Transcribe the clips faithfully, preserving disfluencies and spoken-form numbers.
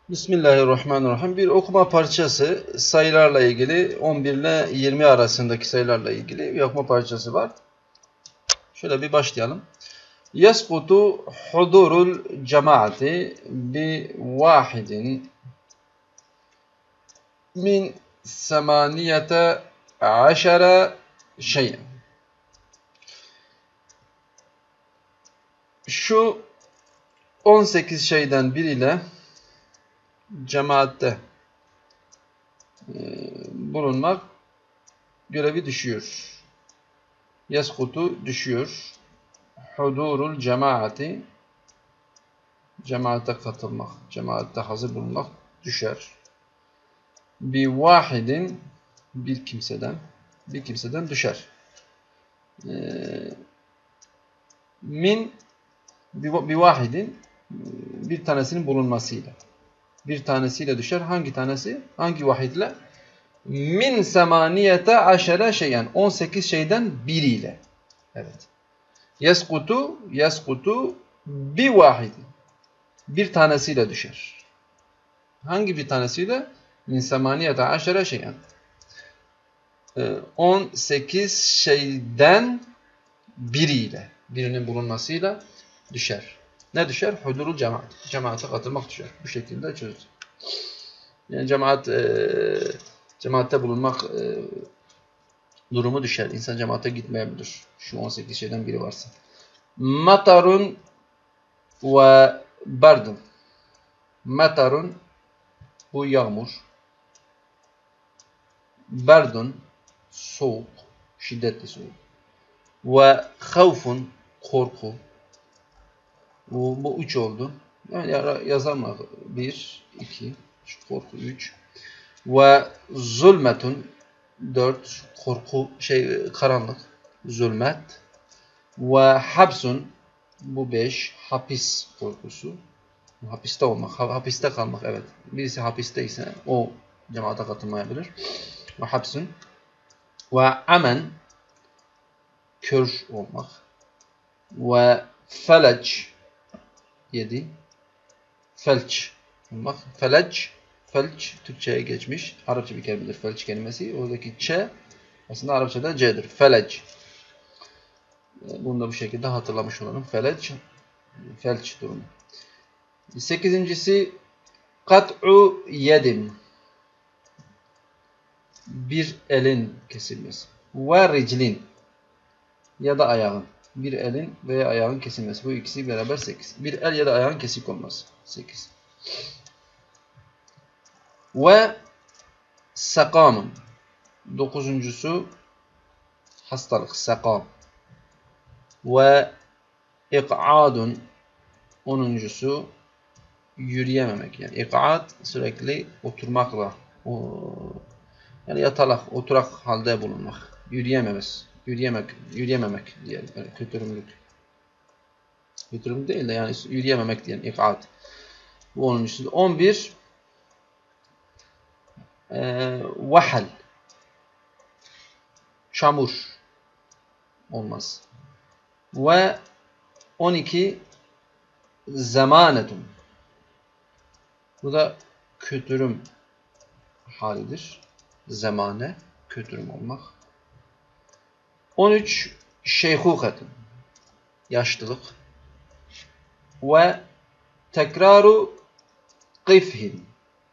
Bismillahirrahmanirrahim. Bir okuma parçası sayılarla ilgili on bir ile yirmi arasındaki sayılarla ilgili bir okuma parçası var. Şöyle bir başlayalım. Yeskutu hudurul cemaati bi vahidin min semaniyete aşere şeyen. Şu on sekiz şeyden biriyle cemaatte e, bulunmak görevi düşüyor. Yeskutu düşüyor. Hudurul cemaati, cemaate katılmak, cemaatte hazır bulunmak düşer. Bir vahidin, bir kimseden, bir kimseden düşer. Ee, min, bir vahidin, bir tanesinin bulunmasıyla. Bir tanesiyle düşer. Hangi tanesi? Hangi vahidle? Min semaniyete aşere şeyen. on sekiz şeyden biriyle. Evet. Yeskutu, yeskutu bir vahidi. Bir tanesiyle düşer. Hangi bir tanesiyle? Min semaniyete aşere şeyen. on sekiz şeyden biriyle, birinin bulunmasıyla düşer. Ne düşer? Hudurul cemaat. Cemaate katılmak düşer. Bu şekilde çözülür. Yani cemaat, e, cemaatte bulunmak e, durumu düşer. İnsan cemaate gitmeyebilir. Şu on sekiz şeyden biri varsa. Matarun ve bardun. Matarun, bu yağmur. Bardun, soğuk, şiddetli soğuk. Ve havfun, korku. Bu, bu üç oldu. Yani yazarım. Bir, iki, korku üç. Ve zulmetun, dört, korku, şey, karanlık, zulmet. Ve habsun, bu beş, hapis korkusu. Hapiste olmak, hapiste kalmak, evet. Birisi hapiste ise o cemaate katılmayabilir. Ve hapsun. Ve amen, kör olmak. Ve felec, yedi. Felç olmak. Felec, felç Türkçe'ye geçmiş. Arapça bir kelimedir felç kelimesi. Oradaki ç aslında Arapçada c'dir. Felec. Bunu da bu şekilde hatırlamış olalım. Felec, felç durumu. Sekizincisi kat'u yedin. Bir elin kesilmesi. Ve riclin, ya da ayağın. Bir elin veya ayağın kesilmesi. Bu ikisi beraber sekiz. Bir el ya da ayağın kesik olması. sekiz. Ve sakamın. Dokuzuncusu hastalık. Sakam. Ve ik'adun. Onuncusu yürüyememek. Yani ik'ad sürekli oturmakla, o, yani yatalak, oturak halde bulunmak. Yürüyememez. Yürüyemek, yürüyememek diyelim. Yani kötürümlük. Kötürümlük değil de yani yürüyememek diyelim. İk'ad. Bu onuncusu. on bir e, vahal. Çamur olmaz. Ve on iki zamanetun. Bu da kötürüm halidir. Zamane, kötürüm olmak. on üç şeyhukatun. Yaşlılık. Ve tekraru kıfhin.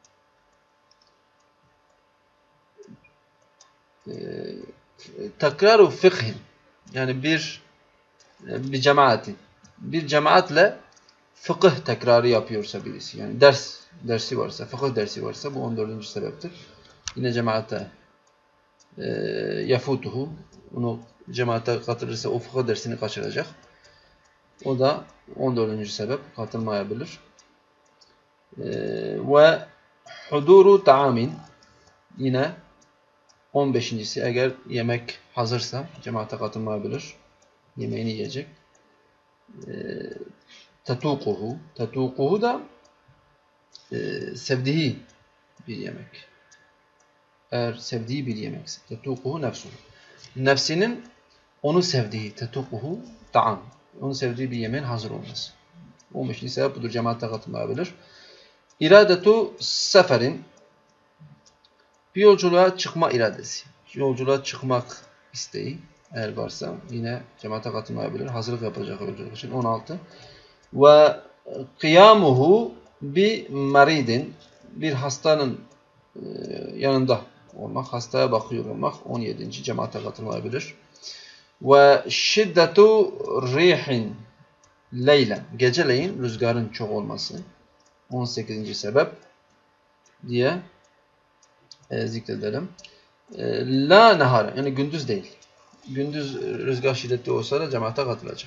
Ee, tekraru fıkhin. Yani bir bir cemaatin. Bir cemaatle fıkıh tekrarı yapıyorsa birisi. Yani ders dersi varsa, fıkıh dersi varsa bu on dördüncü sebeptir. Yine cemaate e, yafutuhu. Onu cemaate katılırsa o fıkıh dersini kaçıracak. O da on dördüncü sebep. Katılmayabilir. E, ve huduru ta'amin. Yine on beşincisi eğer yemek hazırsa cemaate katılmayabilir. Yemeğini yiyecek. E, tetukuhu. Tetukuhu da e, sevdiği bir yemek. Eğer sevdiği bir yemekse. Tetukuhu nefsuhu. Nefsinin onu sevdiği. Tetukuhu ta'am. Onu sevdiği bir yemeğin hazır olması. on beşinci sebep budur. Cemaate katılmayabilir. İradetu seferin, bir yolculuğa çıkma iradesi. Yolculuğa çıkmak isteği eğer varsa yine cemaate katılmayabilir. Hazırlık yapacak yolculuk için. on altı. Ve kıyamuhu bi maridin, bir hastanın yanında olmak, hastaya bakıyor olmak. on yedinci cemaate katılmayabilir. Ve şiddetu rihin leylen, geceleyin rüzgarın çok olması. on sekizinci sebep diye e, zikredelim. E, la nehara, yani gündüz değil. Gündüz rüzgar şiddetli olsa da cemaate katılacak.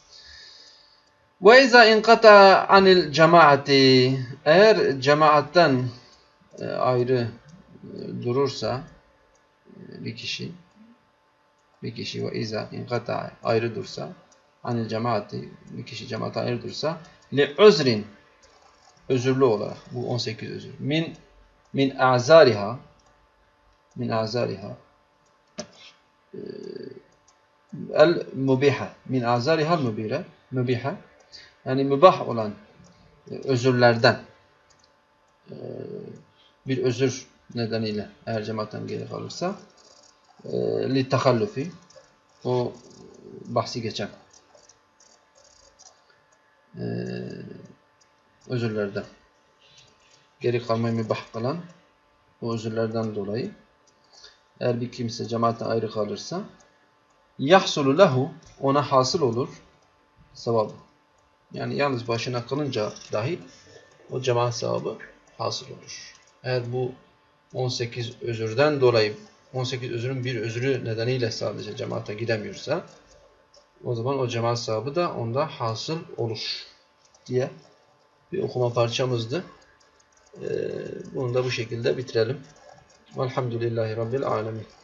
Ve izâ inkata anil cemaati, eğer cemaatten e, ayrı e, durursa e, bir kişi bir kişi ve izâ inkata ayrı dursa anil cemaati, bir kişi cemaate ayrı dursa li özrin, özürlü olarak, bu on sekiz özür. Min min azariha, min azariha el mubiha, min azariha el mubire, mubiha, yani mübah olan özürlerden bir özür nedeniyle eğer cemaatten geri kalırsa li tahallufi, o bahsi geçen özürlerden geri kalmayı mübah kılan o özürlerden dolayı eğer bir kimse cemaatten ayrı kalırsa yahsulu lehu, ona hasıl olur sevabı. Yani yalnız başına kalınca dahi o cemaat sevabı hasıl olur. Eğer bu on sekiz özürden dolayı, on sekiz özürün bir özürü nedeniyle sadece cemaate gidemiyorsa, o zaman o cemaat sevabı da onda hasıl olur diye bir okuma parçamızdı. Bunu da bu şekilde bitirelim. Velhamdülillahi Rabbil alemin.